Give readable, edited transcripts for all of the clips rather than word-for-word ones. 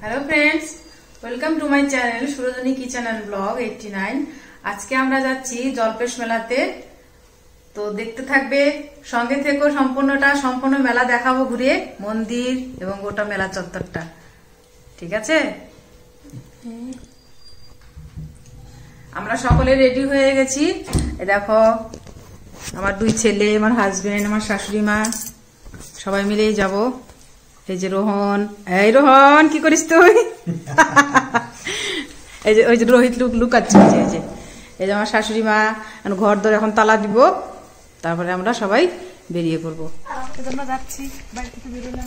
Hello friends, welcome to my channel Surajani kitchen and blog 89। আজকে আমরা যাচ্ছি জলপেশ মেলাতে, তো দেখতে থাকবে, সঙ্গে থেকো। সম্পূর্ণ মেলা দেখাবো, ঘুরে মন্দির এবং গোটা মেলা চত্বরটা। ঠিক আছে, আমরা সকলে রেডি হয়ে গেছি। দেখো, আমার দুই ছেলে, আমার হাজবেন্ড, আমার শাশুড়ি মা, সবাই মিলেই যাবো। এই যে রোহন, এই রোহন কি করিস তুই? এই যে ওই যে রোহিত লুকাচ্ছে। এই যে আমার শাশুড়ি মা ঘর ধরে এখন তালা দিব, তারপরে আমরা সবাই বেরিয়ে পড়বো। যাচ্ছি, বাড়ি থেকে বেরোলাম।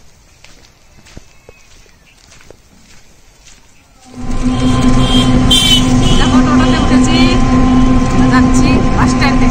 টোটোতে উঠেছি, যাচ্ছি বাস স্ট্যান্ডে।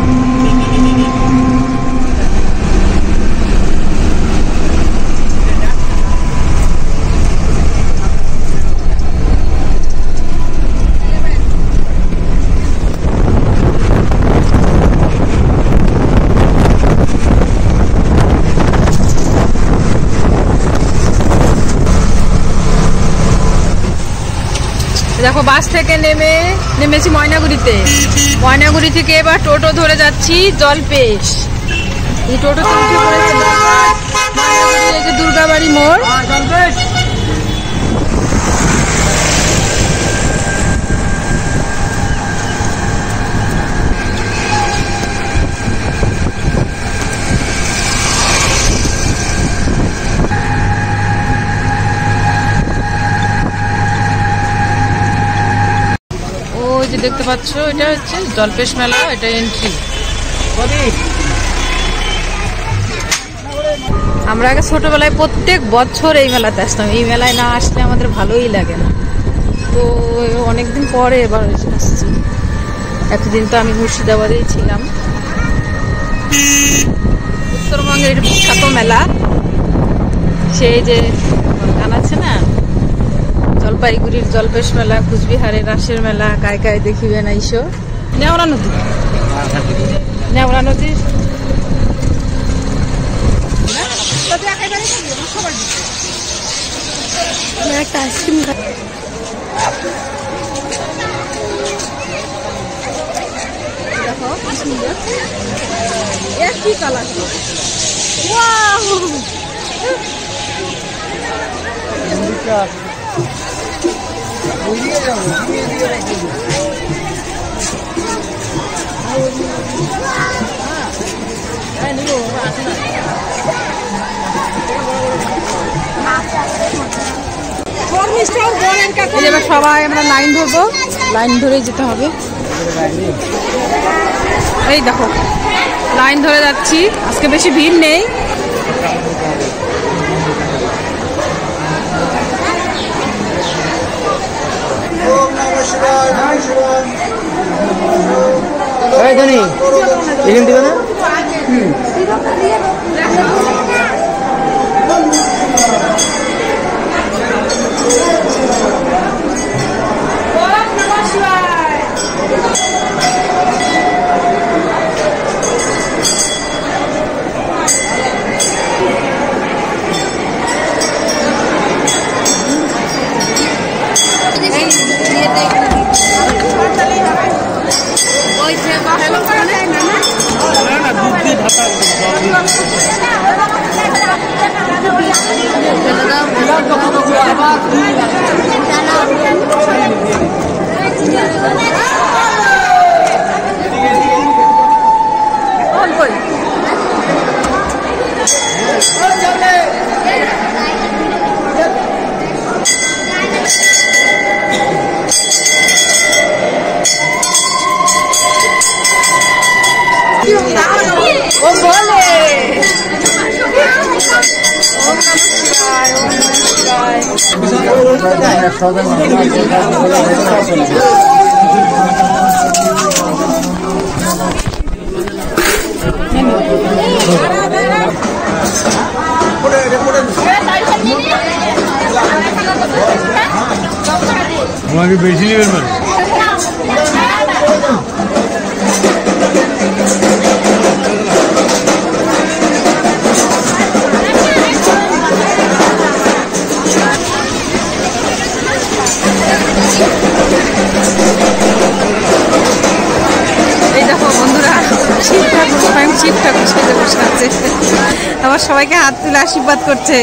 দেখো, বাস থেকে নেমেছি ময়নাগুড়ি থেকে এবার টোটো ধরে যাচ্ছি জলপেশ। এই টোটোতে উঠে পড়েছি ময়নাগুড়ি, এই যে দুর্গাবাড়ি মোড়। দেখতে পাচ্ছ, এটা হচ্ছে জলপেশ মেলা, এটা এন্ট্রি। আমরা আগে ছোটবেলায় প্রত্যেক বছর এই মেলাতে আসতাম। এই মেলায় না আসলে আমাদের ভালোই লাগে না, তো অনেকদিন পরে এবার আসছি। এতদিন তো আমি মুর্শিদাবাদেই ছিলাম। উত্তরবঙ্গের এটা বিখ্যাত মেলা, সেই যে গান আছে না, জলপাইগুড়ির জলপেশ মেলা, কুচবিহারের রাসের মেলা, গায়ে গায়ে দেখিবে না ইসো। নেওড়া নদী একটা আইসক্রিম দেখো, কি সুন্দর, একই কালার। সবাই আমরা লাইন ধরবো, লাইন ধরে যেতে হবে। এই দেখো, লাইন ধরে যাচ্ছি। আজকে বেশি ভিড় নেই। দিবে না? আমাকে বেশি নেবেন মানে এই দেখো বন্ধুরা, শিব ঠাকুর স্বয়ং শিব ঠাকুর সাথে বসে আছে, আবার সবাইকে হাত তুলে আশীর্বাদ করছে।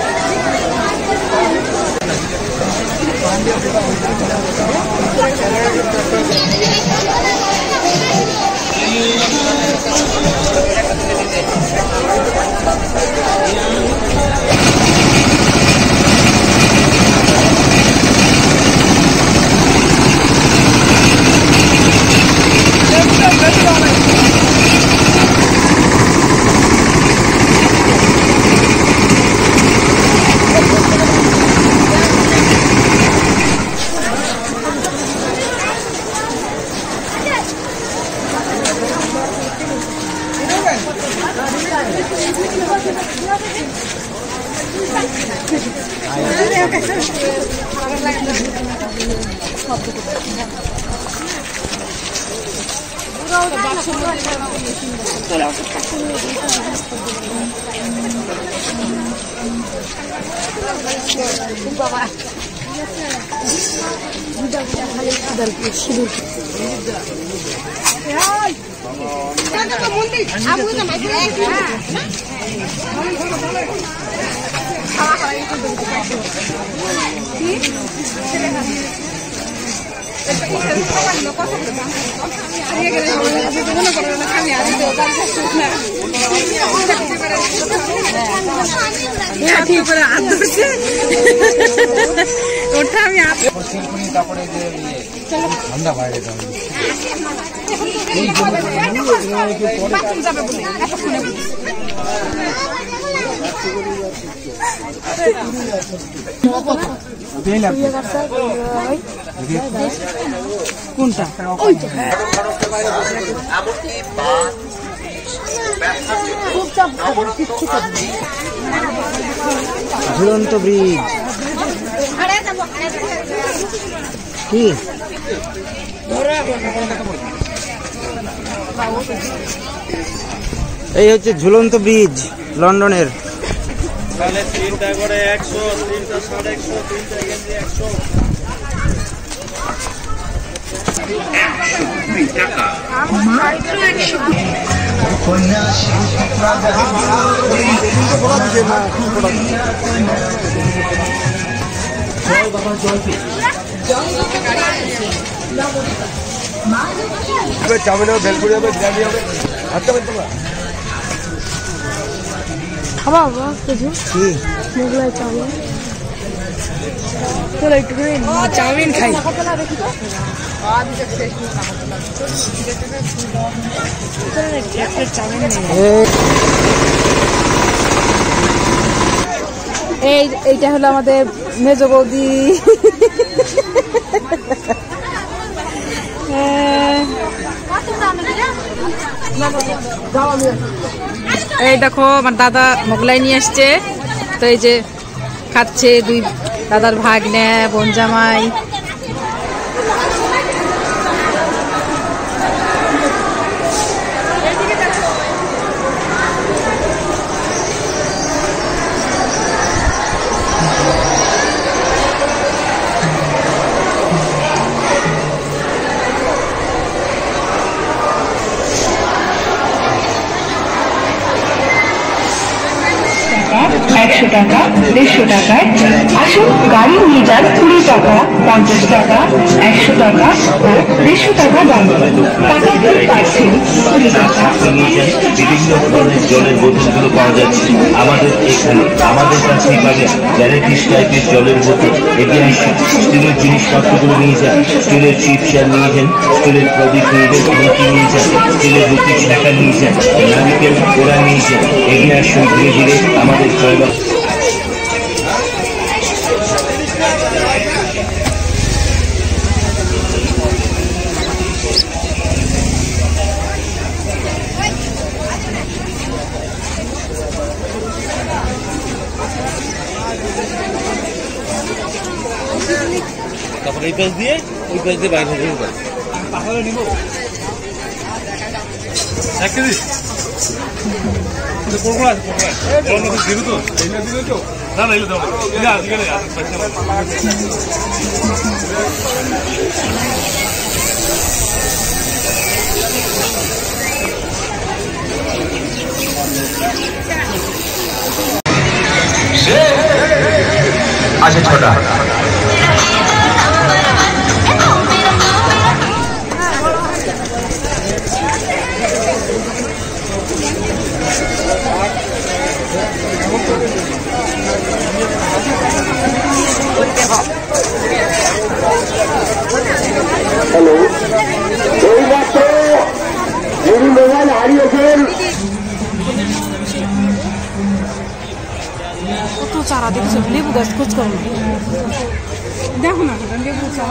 ওটা আমি ঠান্ডা বাইরে কোনটা ঝুলন্ত ব্রিজ কি এই হচ্ছে ঝুলন্ত ব্রিজ লন্ডনের। তাহলে 3টা করে 100, 3টা 150, 3টা গেঞ্জি 100। চাউমিন হবে, ভেলপুরি হবে, বিরিয়ানি হবে, খাওয়া কিছু কি মোগলাই চাউমিন। চলো একটু চাউমিন খাই। এইটা হলো আমাদের মেজ বৌদি। এই দেখো আমার দাদা মোগলাই নিয়ে আসছে, তো এই যে খাচ্ছে দুই দাদার ভাগ্নে বোন জামাই। একশো টাকা, 150 টাকায় আসুন গাড়ি নিয়ে যান 20 টাকা, 50 টাকা, 100 টাকা ও 150 টাকা দাম। টাকা দিয়ে পাচ্ছেন 20 টাকা। বিভিন্ন ধরনের জলের বোতলগুলো পাওয়া যাচ্ছে আমাদের এখানে। আমাদের কাছে পাবেন ভ্যারাইটিস টাইপের জলের বোতল। এগিয়ে আসুন, স্টিলের জিনিসপত্রগুলো নিয়ে যান। স্টিলের চিপসার নিয়ে যান, স্টিলের প্রদীপ নিয়ে যান, রুটি নিয়ে যান, স্টিলের রুটি ছাঁকা নিয়ে যান, নারিকেল কোড়া নিয়ে যান। এগিয়ে আসুন ধীরে ধীরে আমাদের জয়বা। তারপর এই পাশ দিয়ে ওই পাশ দিয়ে বাইরে হয়ে যাবে। পাহাড়ে নিব 1 কেজি কোরকোড়া আছে, কোরকোড়া দিবি তো, এইটা দিবি তো। अच्छा छोटा हेलो कोई बात तो मेरी मोबाइल हारिয়েছেন কত চারা দেখছো লেবু গাছ খোঁজ করো দেখো না লেবু চারা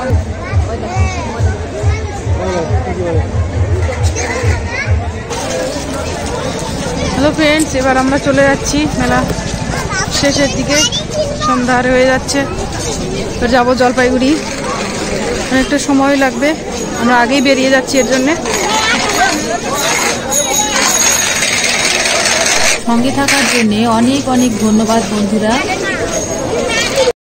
হ্যালো ফ্রেন্ডস, এবার আমরা চলে যাচ্ছি মেলা শেষের দিকে, সন্ধ্যা হয়ে যাচ্ছে। তো যাবো জলপাইগুড়ি, অনেকটা সময় লাগবে, আমরা আগেই বেরিয়ে যাচ্ছি এর জন্যে। সঙ্গে থাকার জন্য অনেক অনেক ধন্যবাদ বন্ধুরা।